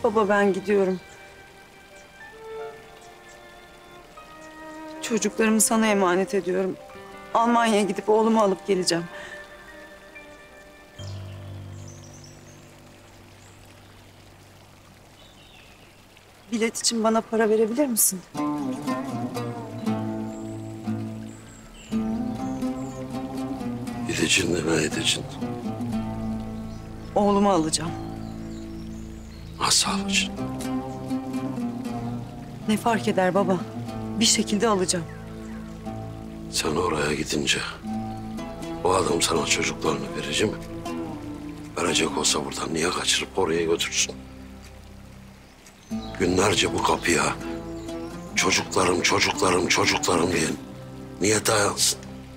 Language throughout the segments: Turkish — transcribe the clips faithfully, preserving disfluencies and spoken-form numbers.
Baba ben gidiyorum. Çocuklarımı sana emanet ediyorum. Almanya'ya gidip oğlumu alıp geleceğim. Bilet için bana para verebilir misin? Gideceksin de ne edeceksin? Oğlumu alacağım. Nasıl alacaksın? Ne fark eder baba? Bir şekilde alacağım. Sen oraya gidince o adam sana çocuklarını verecek mi? Verecek olsa buradan niye kaçırıp oraya götürsün? Günlerce bu kapıya çocuklarım, çocuklarım, çocuklarım diyen niye dayansın?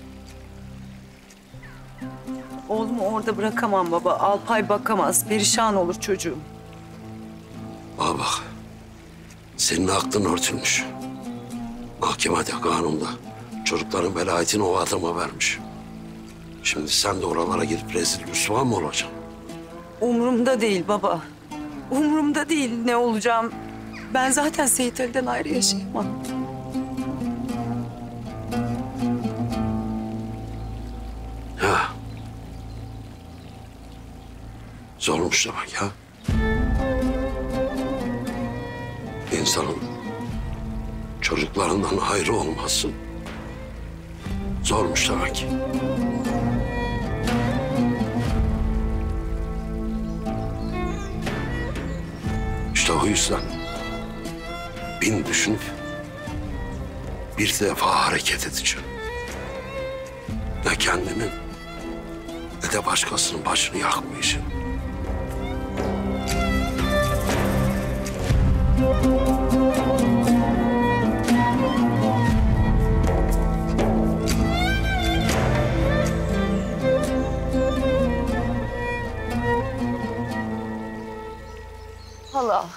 Oğlumu orada bırakamam baba. Alpay bakamaz. Perişan olur çocuğum. Bana bak, senin aklın örtülmüş. Mahkemede, kanunda çocukların velayetini o adama vermiş. Şimdi sen de oralara gidip rezil rüsva mı olacaksın? Umurumda değil baba. Umurumda değil ne olacağım. Ben zaten Seyit Ali'den ayrı yaşayamam. Ya. Zormuş demek ya. İnsanın çocuklarından hayrı olmasın. Zormuş demek. İşte o yüzden bin düşünüp bir defa hareket edeceğim. Ne kendinin ne de başkasının başını yakmayacağım. Hala.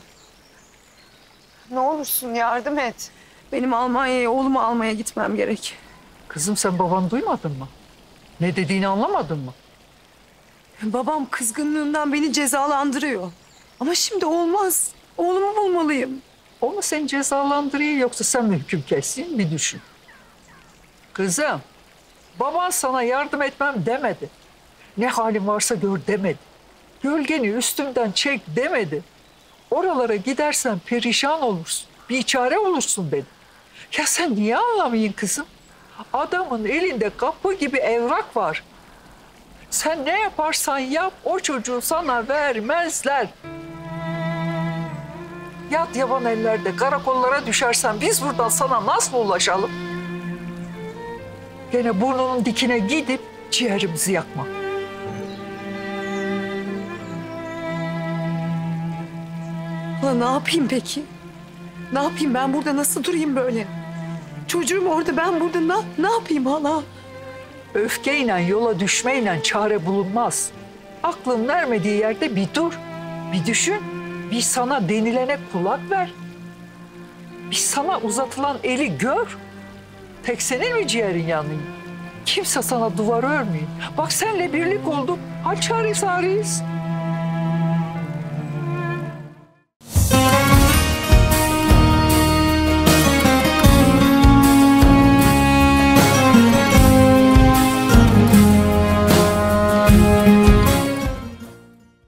Ne olursun yardım et. Benim Almanya'ya oğlumu almaya gitmem gerek. Kızım sen babanı duymadın mı? Ne dediğini anlamadın mı? Babam kızgınlığından beni cezalandırıyor. Ama şimdi olmaz. Oğlumu bulmalıyım. O mu seni cezalandırıyor yoksa sen mi hüküm kessin bir düşün. Kızım, baban sana yardım etmem demedi. Ne halin varsa gör demedi. Gölgeni üstümden çek demedi. Oralara gidersen perişan olursun, biçare olursun dedi. Ya sen niye anlamayın kızım? Adamın elinde kapı gibi evrak var. Sen ne yaparsan yap o çocuğu sana vermezler. Yat yaban ellerde karakollara düşersen biz buradan sana nasıl ulaşalım? Gene burnunun dikine gidip ciğerimizi yakma. Hala ne yapayım peki? Ne yapayım ben burada nasıl durayım böyle? Çocuğum orada ben burada ne, ne yapayım hala? Öfkeyle yola düşmeyle çare bulunmaz. Aklın vermediği yerde bir dur, bir düşün. Bir sana denilene kulak ver. Bir sana uzatılan eli gör. Tek senin mi ciğerin yanıyor? Kimse sana duvar örmüyor. Bak senle birlik olduk. Hal çaresi arayız.